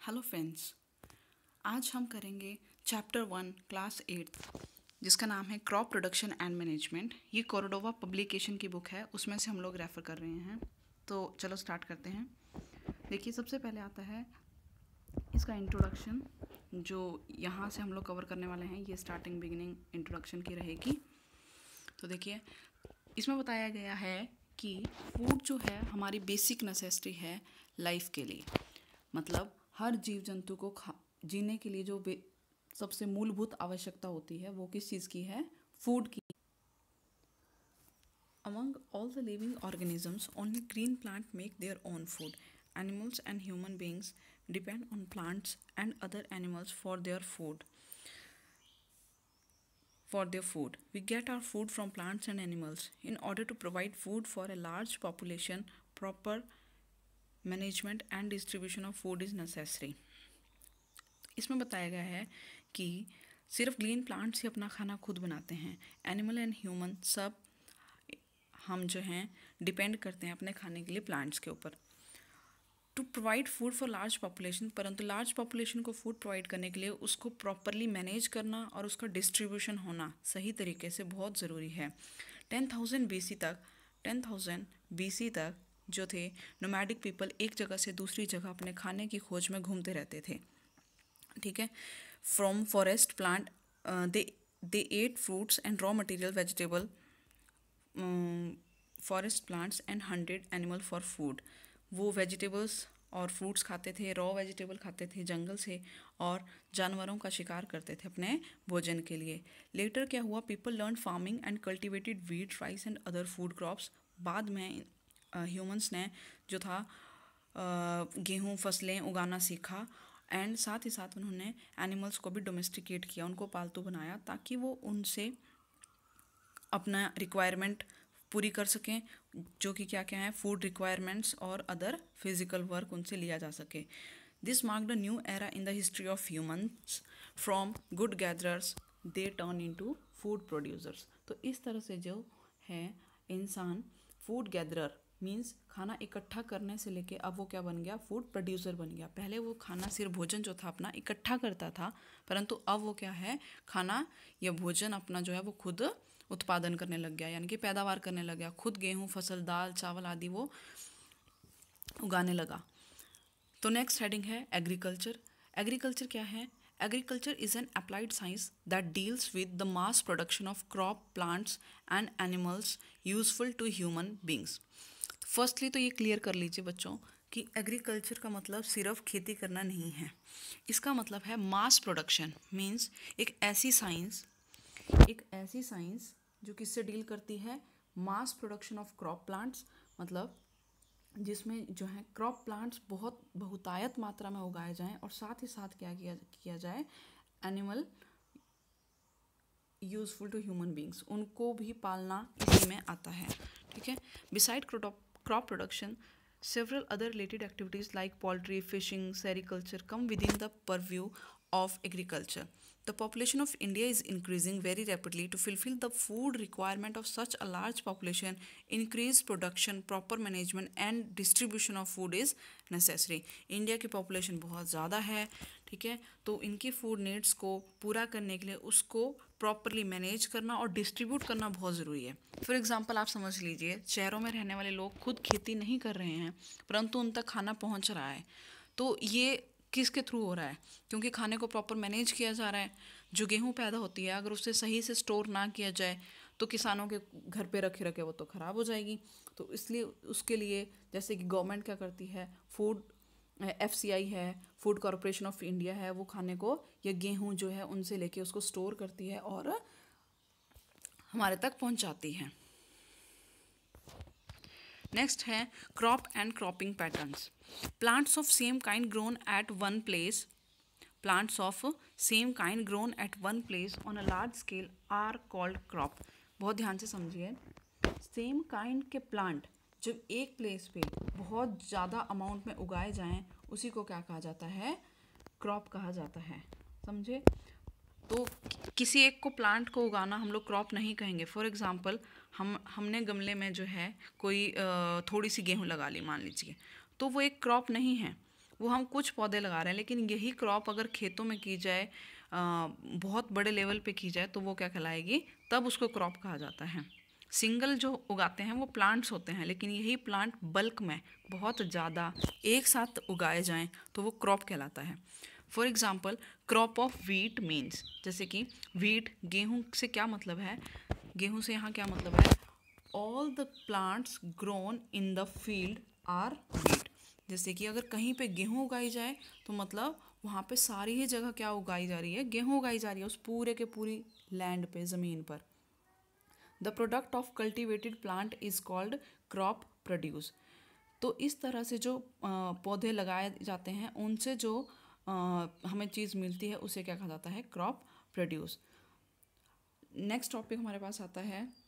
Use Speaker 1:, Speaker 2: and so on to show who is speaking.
Speaker 1: Hello friends, आज हम करेंगे चैप्टर 1 क्लास 8 जिसका नाम है क्रॉप प्रोडक्शन एंड मैनेजमेंट। ये कोरोडोवा पब्लिकेशन की बुक है, उसमें से हम लोग रेफ़र कर रहे हैं। तो चलो स्टार्ट करते हैं। देखिए, सबसे पहले आता है इसका इंट्रोडक्शन, जो यहाँ से हम लोग कवर करने वाले हैं। ये स्टार्टिंग बिगिनिंग इंट्रोडक्शन की रहेगी। तो देखिए, इसमें बताया गया है कि फूड जो है हमारी बेसिक नेसेसिटी है लाइफ के लिए। मतलब हर जीव जंतु को जीने के लिए जो सबसे मूलभूत आवश्यकता होती है वो किस चीज़ की है? फूड की। Among all the living organisms, only green plant make their own food. Animals and human beings depend on plants and other animals for their food. We get our food from plants and animals. In order to provide food for a large population, proper management and distribution of food is necessary. इसमें बताया गया है कि सिर्फ green plants ही अपना खाना खुद बनाते हैं। एनिमल एंड ह्यूमन सब हम जो हैं डिपेंड करते हैं अपने खाने के लिए प्लांट्स के ऊपर। To provide food for large population, परंतु लार्ज पॉपुलेशन को फूड प्रोवाइड करने के लिए उसको प्रॉपरली मैनेज करना और उसका डिस्ट्रीब्यूशन होना सही तरीके से बहुत ज़रूरी है। 10,000 BC तक जो थे नोमैडिक पीपल एक जगह से दूसरी जगह अपने खाने की खोज में घूमते रहते थे। ठीक है। From forest plant they ate fruits and raw material vegetable, forest plants and hunted animal for food. वो वेजिटेबल्स और फ्रूट्स खाते थे, रॉ वेजिटेबल खाते थे जंगल से, और जानवरों का शिकार करते थे अपने भोजन के लिए। लेटर क्या हुआ? People learn farming and cultivated wheat, rice and other food crops. बाद में ह्यूमंस ने जो था गेहूँ फसलें उगाना सीखा, एंड साथ ही साथ उन्होंने एनिमल्स को भी डोमेस्टिकेट किया, उनको पालतू बनाया ताकि वो उनसे अपना रिक्वायरमेंट पूरी कर सकें, जो कि क्या क्या है, फूड रिक्वायरमेंट्स और अदर फिजिकल वर्क उनसे लिया जा सके। This marked a new era in the history of humans. From good gatherers they turn into food producers. तो इस तरह से जो है इंसान फूड गैदरर मीन्स खाना इकट्ठा करने से लेके अब वो क्या बन गया? फूड प्रोड्यूसर बन गया। पहले वो खाना सिर्फ भोजन जो था अपना इकट्ठा करता था, परंतु अब वो क्या है, खाना या भोजन अपना जो है वो खुद उत्पादन करने लग गया, यानी कि पैदावार करने लग गया। खुद गेहूँ फसल, दाल चावल आदि वो उगाने लगा। तो नेक्स्ट हेडिंग है एग्रीकल्चर। एग्रीकल्चर क्या है? Agriculture is an applied science that deals with the mass production of crop, plants and animals useful to human beings. Firstly तो ये क्लियर कर लीजिए बच्चों कि एग्रीकल्चर का मतलब सिर्फ खेती करना नहीं है। इसका मतलब है मास प्रोडक्शन, मीन्स एक ऐसी साइंस जो किससे डील करती है? Mass production of crop plants, मतलब जिसमें जो है क्रॉप प्लांट्स बहुत बहुतायत मात्रा में उगाए जाएं, और साथ ही साथ क्या किया जाए, animal useful to human beings, उनको भी पालना इसी में आता है। ठीक है। Beside crop production, several other related activities like poultry, fishing, sericulture come within the purview of agriculture. The population of India is increasing very rapidly. To fulfill the food requirement of such a large population, increased production, proper management and distribution of food is necessary. India की population बहुत ज़्यादा है, ठीक है, तो इनकी food needs को पूरा करने के लिए उसको प्रॉपरली मैनेज करना और डिस्ट्रीब्यूट करना बहुत ज़रूरी है। फॉर एग्जांपल आप समझ लीजिए, शहरों में रहने वाले लोग खुद खेती नहीं कर रहे हैं, परंतु उन तक खाना पहुंच रहा है। तो ये किसके थ्रू हो रहा है? क्योंकि खाने को प्रॉपर मैनेज किया जा रहा है। जो गेहूं पैदा होती है, अगर उसे सही से स्टोर ना किया जाए तो किसानों के घर पे रखे रखे वो तो ख़राब हो जाएगी। तो इसलिए उसके लिए जैसे कि गवर्नमेंट क्या करती है, फूड FCI है, फूड कॉरपोरेशन ऑफ इंडिया है, वो खाने को या गेहूं जो है उनसे लेके उसको स्टोर करती है और हमारे तक पहुंचाती है। नेक्स्ट है crop and cropping patterns. Plants of same kind grown at one place on a large scale are called crop. बहुत ध्यान से समझिए, सेम काइंड के प्लांट जब एक प्लेस पे बहुत ज़्यादा अमाउंट में उगाए जाएं, उसी को क्या कहा जाता है? क्रॉप कहा जाता है। समझे? तो किसी एक को प्लांट को उगाना हम लोग क्रॉप नहीं कहेंगे। फॉर एग्जांपल हमने गमले में जो है कोई थोड़ी सी गेहूं लगा ली मान लीजिए, तो वो एक क्रॉप नहीं है। वो हम कुछ पौधे लगा रहे हैं, लेकिन यही क्रॉप अगर खेतों में की जाए, बहुत बड़े लेवल पे की जाए, तो वो क्या कहलाएगी, तब उसको क्रॉप कहा जाता है। सिंगल जो उगाते हैं वो प्लांट्स होते हैं, लेकिन यही प्लांट बल्क में बहुत ज़्यादा एक साथ उगाए जाएं तो वो क्रॉप कहलाता है। For example crop of wheat means, जैसे कि वीट, गेहूँ से क्या मतलब है, गेहूँ से यहाँ क्या मतलब है, all the plants grown in the field are wheat. जैसे कि अगर कहीं पे गेहूँ उगाई जाए तो मतलब वहाँ पे सारी ही जगह क्या उगाई जा रही है, गेहूँ उगाई जा रही है उस पूरे के पूरी लैंड पे, ज़मीन पर। The product of cultivated plant is called crop produce. तो इस तरह से जो पौधे लगाए जाते हैं उनसे जो हमें चीज़ मिलती है उसे क्या कहा जाता है, क्रॉप प्रोड्यूस। नेक्स्ट टॉपिक हमारे पास आता है